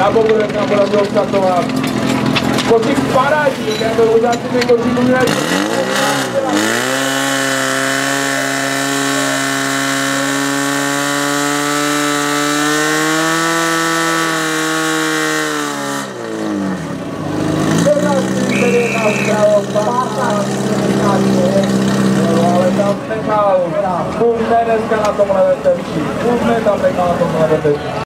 Na boku nám podařilo odstartovat. Kočík parádník, jak to uzácíme kočíku měli. Ale tam nechal, půl dne dneska na tomhle vetevčí, půl dne tam nechal na tomhle vetevčí.